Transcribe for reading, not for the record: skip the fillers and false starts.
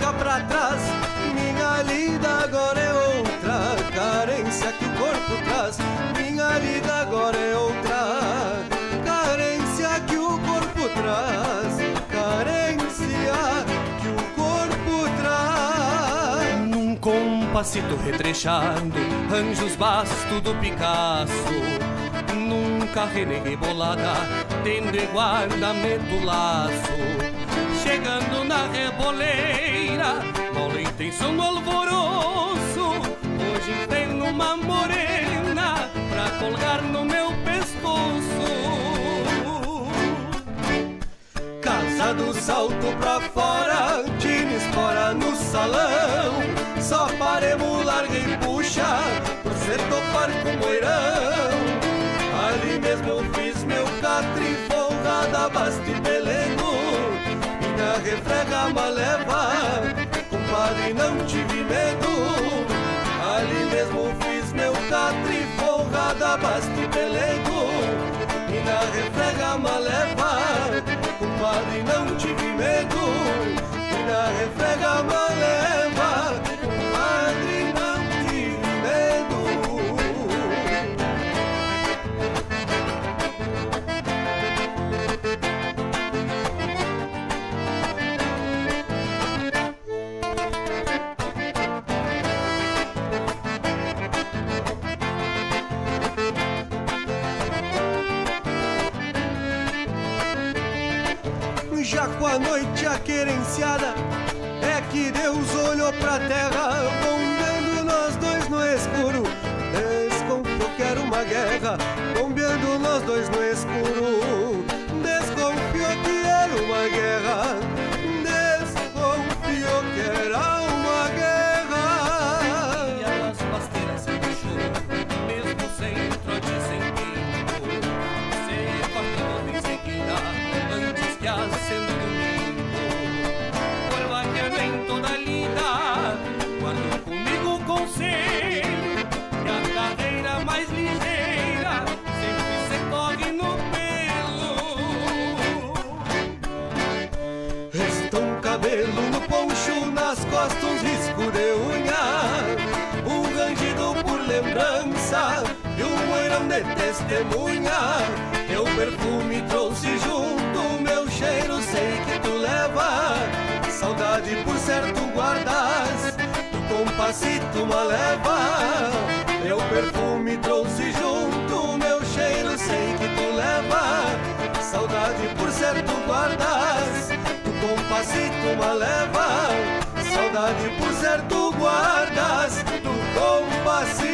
fica pra trás. Minha lida agora é outra, carência que o corpo traz. Minha lida agora é outra, carência que o corpo traz. Carência que o corpo traz. Num compassito retrechado, anjos basto do Picasso. Nunca reneguei bolada, tendo em guardamento laço. Chegando na reboleira, com a intenção do alvoroço. Hoje tenho uma morena pra colgar no meu pescoço. Casa do salto pra fora, tira espora no salão. Só paremos, larga e puxa, por ser topar com moirão. Ali mesmo fiz meu catre, folgada, basta e pelego. Minha refrega maleva, compadre, não tive medo. Ali mesmo fiz meu catre, folgada, basta e pelego. Minha refrega maleva, compadre, não tive medo. Minha refrega maleva, compadre, não tive medo. Já com a noite aquerenciada, é que Deus olhou pra terra, bombeando nós dois no escuro. Desconfiou que era uma guerra, bombeando nós dois no escuro. Desconfiou que era uma guerra, desconfiou que era uma guerra. E as pasteiras se deixou, mesmo sem trote sem tempo. Se cortou em seguida, antes que acenda o domingo. Por vaqueiro toda a lida, guardo comigo o conselho, que a carreira mais ligeira sempre se corre no pelo. Restou um cabelo no poncho, nas costas uns risco de unha. Um rangido por lembrança e um moirão de testemunha. Teu perfume trouxe junto, meu cheiro sei que tu leva. Saudade por certo guardas, do compassito uma leva. Teu perfume trouxe junto, meu cheiro sei que tu leva. Saudade por certo guardas, do compassito uma leva. Saudade por certo guardas, do compassito